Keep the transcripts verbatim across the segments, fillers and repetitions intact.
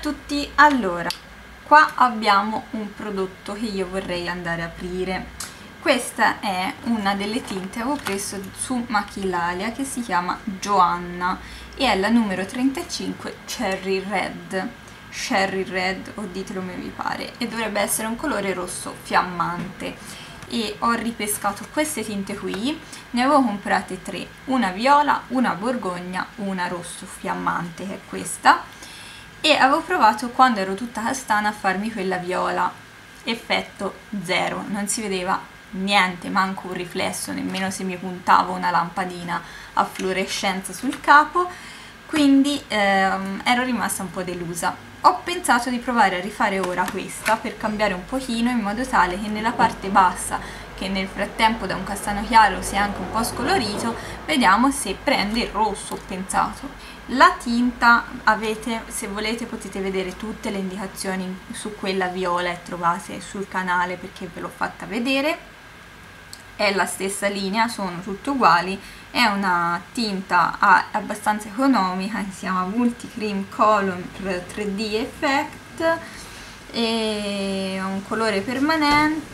tutti, allora qua abbiamo un prodotto che io vorrei andare a aprire. Questa è una delle tinte che avevo preso su Machilalia che si chiama Joanna e è la numero trentacinque Cherry Red. Cherry Red, o ditelo come vi pare, e dovrebbe essere un colore rosso fiammante. E ho ripescato queste tinte qui, ne avevo comprate tre, una viola, una borgogna, una rosso fiammante che è questa, e avevo provato quando ero tutta castana a farmi quella viola. Effetto zero, non si vedeva niente, manco un riflesso, nemmeno se mi puntavo una lampadina a fluorescenza sul capo, quindi ehm, ero rimasta un po' delusa. Ho pensato di provare a rifare ora questa per cambiare un pochino, in modo tale che nella parte bassa, che nel frattempo da un castano chiaro si è anche un po' scolorito, vediamo se prende il rosso, ho pensato. La tinta avete, se volete potete vedere tutte le indicazioni su quella viola e trovate sul canale perché ve l'ho fatta vedere. È la stessa linea, sono tutte uguali, è una tinta abbastanza economica che si chiama Multi Cream Color tre D Effect, è un colore permanente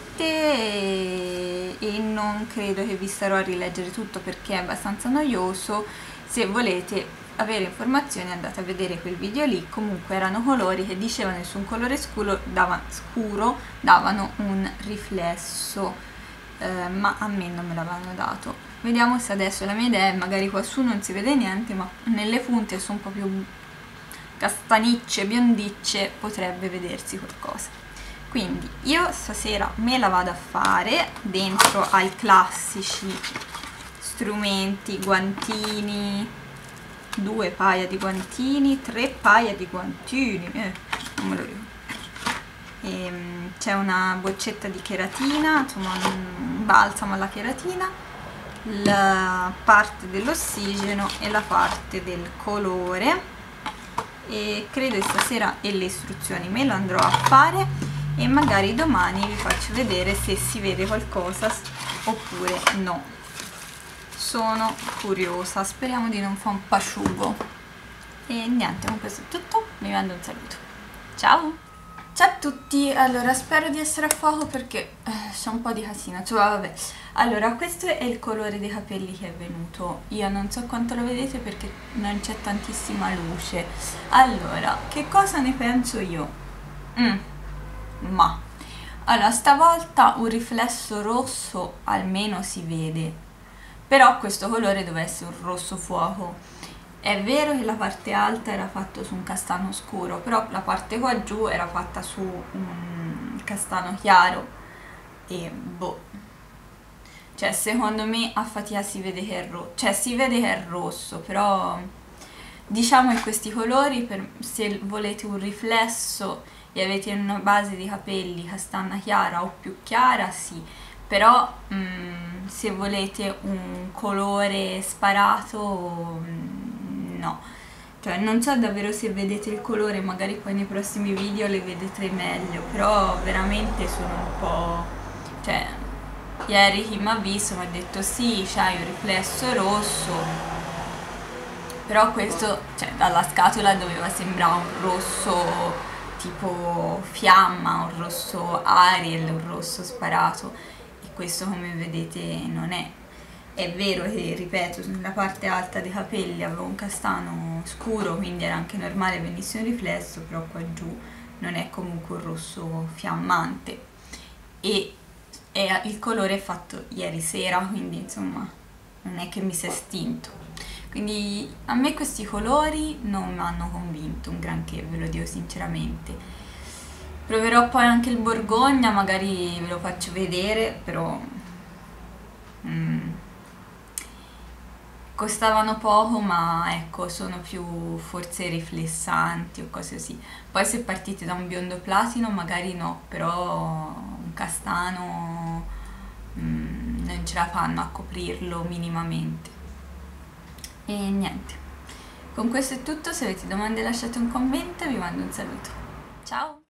e, e non credo che vi starò a rileggere tutto perché è abbastanza noioso. Se volete avere informazioni andate a vedere quel video lì. Comunque erano colori che dicevano che su un colore scuro, dava, scuro davano un riflesso. Uh, ma a me non me l'avevano dato. Vediamo se adesso la mia idea è, magari qua su non si vede niente, ma nelle punte sono un po' più castanicce, biondicce, potrebbe vedersi qualcosa. Quindi io stasera me la vado a fare dentro ai classici strumenti, guantini, due paia di guantini, tre paia di guantini, eh, non me lo ricordo. C'è una boccetta di cheratina, insomma un balsamo alla cheratina, la parte dell'ossigeno e la parte del colore, e credo che stasera e le istruzioni me lo andrò a fare e magari domani vi faccio vedere se si vede qualcosa oppure no. Sono curiosa, speriamo di non fare un pasciugo. E niente, con questo è tutto, vi mando un saluto, ciao! Ciao a tutti, allora spero di essere a fuoco perché eh, c'è un po' di casino, cioè vabbè. Allora, questo è il colore dei capelli che è venuto, io non so quanto lo vedete perché non c'è tantissima luce. Allora, che cosa ne penso io? Mm, ma, allora stavolta un riflesso rosso almeno si vede, però questo colore deve essere un rosso fuoco. È vero che la parte alta era fatta su un castano scuro, però la parte qua giù era fatta su un castano chiaro e boh, cioè secondo me a fatica si vede che è rosso, cioè si vede che è rosso, però diciamo che questi colori, per, se volete un riflesso e avete una base di capelli castana chiara o più chiara, sì, però mm, se volete un colore sparato, mm, no, cioè non so davvero se vedete il colore, magari poi nei prossimi video le vedete meglio, però veramente sono un po', cioè ieri chi mi ha visto mi ha detto sì, c'hai un riflesso rosso, però questo, cioè dalla scatola doveva sembrare un rosso tipo fiamma, un rosso Ariel, un rosso sparato, e questo come vedete non è. È vero che, ripeto, nella parte alta dei capelli avevo un castano scuro, quindi era anche normale venisse un riflesso, però qua giù non è comunque un rosso fiammante. E, e il colore è fatto ieri sera, quindi insomma non è che mi si è estinto. Quindi a me questi colori non mi hanno convinto un granché, ve lo dico sinceramente. Proverò poi anche il borgogna, magari ve lo faccio vedere, però... Mm, costavano poco, ma ecco, sono più forse riflessanti o cose così. Poi se partite da un biondo platino magari no, però un castano mm, non ce la fanno a coprirlo minimamente. E niente, con questo è tutto, se avete domande lasciate un commento e vi mando un saluto. Ciao!